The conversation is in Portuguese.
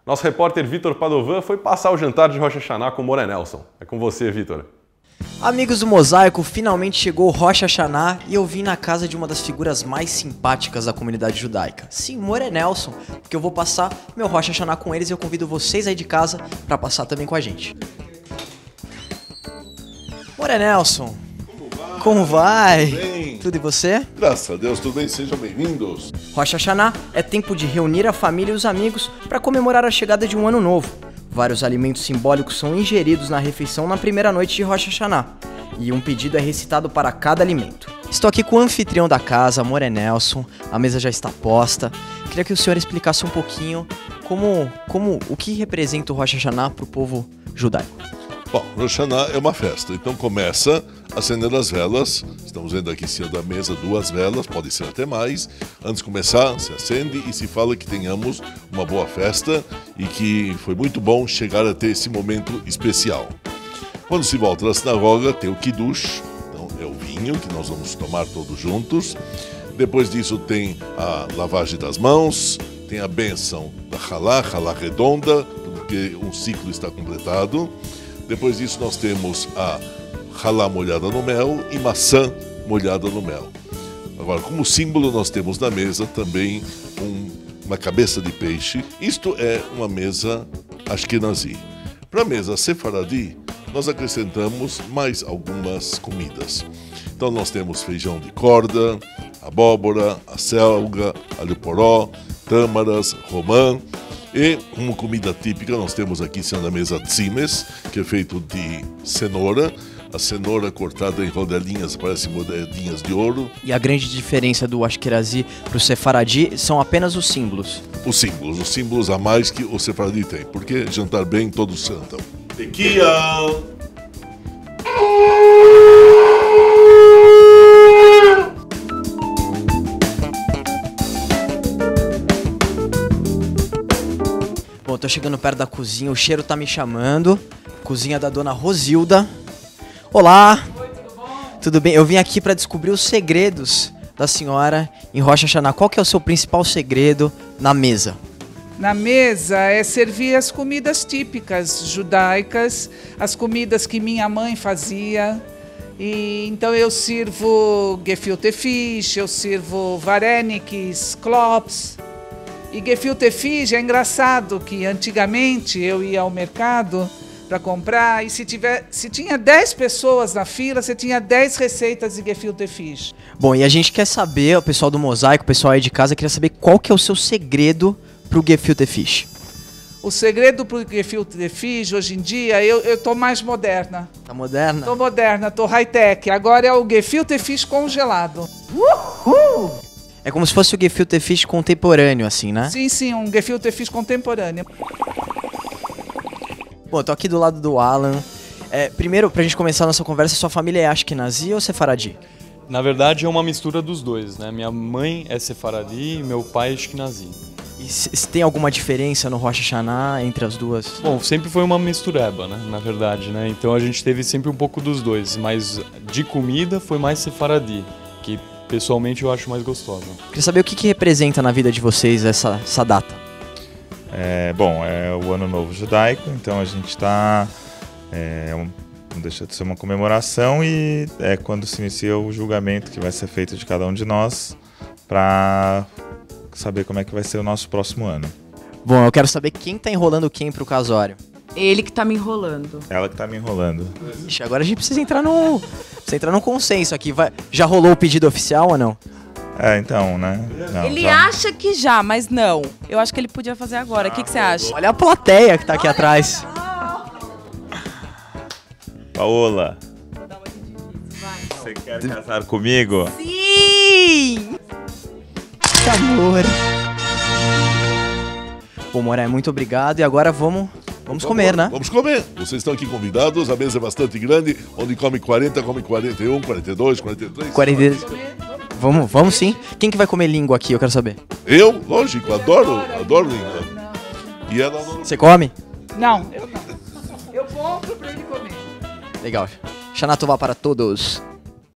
Nosso repórter Vitor Padovan foi passar o jantar de Rosh Hashanah com Moré Nelson. É com você, Vitor. Amigos do Mosaico, finalmente chegou o Rosh Hashanah e eu vim na casa de uma das figuras mais simpáticas da comunidade judaica. Sim, Moré Nelson, porque eu vou passar meu Rosh Hashanah com eles e eu convido vocês aí de casa para passar também com a gente. Moré Nelson, como vai? Tudo bem? Tudo e você? Graças a Deus, tudo bem, sejam bem-vindos. Rosh Hashanah é tempo de reunir a família e os amigos para comemorar a chegada de um ano novo. Vários alimentos simbólicos são ingeridos na refeição na primeira noite de Rosh Hashanah, e um pedido é recitado para cada alimento. Estou aqui com o anfitrião da casa, Moré Nelson, a mesa já está posta. Queria que o senhor explicasse um pouquinho o que representa o Rosh Hashanah para o povo judaico. Bom, Rosh Hashanah é uma festa, então começa acendendo as velas. Estamos vendo aqui em cima da mesa 2 velas, pode ser até mais. Antes de começar, se acende e se fala que tenhamos uma boa festa e que foi muito bom chegar até esse momento especial. Quando se volta da sinagoga, tem o Kiddush, então é o vinho que nós vamos tomar todos juntos. Depois disso tem a lavagem das mãos, tem a bênção da Halá redonda, porque um ciclo está completado. Depois disso nós temos a halá molhada no mel e maçã molhada no mel. Agora, como símbolo, nós temos na mesa também uma cabeça de peixe. Isto é uma mesa ashkenazi. Para a mesa sefaradi, nós acrescentamos mais algumas comidas. Então nós temos feijão de corda, abóbora, acelga, alho poró, tâmaras, romã. E como comida típica nós temos aqui em cima da mesa tzimes, que é feito de cenoura. A cenoura cortada em rodelinhas, parecem rodelinhas de ouro. E a grande diferença do ashkenazi para o sefaradi são apenas os símbolos. Os símbolos a mais que o sefaradi tem, porque jantar bem todos jantam. Tequia! Bom, tô chegando perto da cozinha, o cheiro tá me chamando. Cozinha da dona Rosilda. Olá! Oi, tudo bom? Tudo bem? Eu vim aqui para descobrir os segredos da senhora em Rosh Hashanah. Qual que é o seu principal segredo na mesa? Na mesa é servir as comidas típicas judaicas, as comidas que minha mãe fazia. E então eu sirvo gefilte fish, eu sirvo vareniks, klops. E gefilte fish é engraçado que antigamente eu ia ao mercado para comprar e se tinha 10 pessoas na fila, você tinha 10 receitas de gefilte fish. Bom, e a gente quer saber, o pessoal do Mosaico, o pessoal aí de casa, queria saber qual que é o seu segredo pro gefilte fish. O segredo pro gefilte fish, hoje em dia, eu tô mais moderna. Tá moderna? Tô moderna, tô high-tech. Agora é o gefilte fish congelado. Uhul! É como se fosse o gefilte fish contemporâneo, assim, né? Sim, sim, um gefilte fish contemporâneo. Bom, eu tô aqui do lado do Alan. Primeiro, pra gente começar a nossa conversa, sua família é ashkenazi ou sefaradi? Na verdade, é uma mistura dos dois, né? Minha mãe é sefaradi e meu pai é ashkenazi. E se tem alguma diferença no Rosh Hashanah entre as duas? Bom, sempre foi uma mistureba, né? Na verdade, né? Então a gente teve sempre um pouco dos dois, mas de comida foi mais sefaradi, que pessoalmente eu acho mais gostosa. Queria saber o que representa na vida de vocês essa data. Bom, é o Ano Novo Judaico, então a gente está... não deixa de ser uma comemoração e é quando se inicia o julgamento que vai ser feito de cada um de nós para saber como é que vai ser o nosso próximo ano. Bom, eu quero saber quem tá enrolando quem pro casório. Ele que tá me enrolando. Ela que tá me enrolando. Ixi, agora a gente precisa entrar num consenso aqui. Já rolou o pedido oficial ou não? Então, né? Não, ele acha que já, mas não. Eu acho que ele podia fazer agora. O que você acha? Olha a plateia que tá aqui atrás. Paola, você quer casar comigo? Sim! Que amor. Bom, Moré, muito obrigado. E agora vamos comer, né? Vamos comer. Vocês estão aqui convidados, a mesa é bastante grande, onde come 40, come 41, 42, 43. 42. Vamos sim. Quem que vai comer língua aqui, eu quero saber. Eu? Lógico, adoro língua. E ela não... Você come? Não, eu não. Eu compro pra ele comer. Legal. Shana Tová para todos.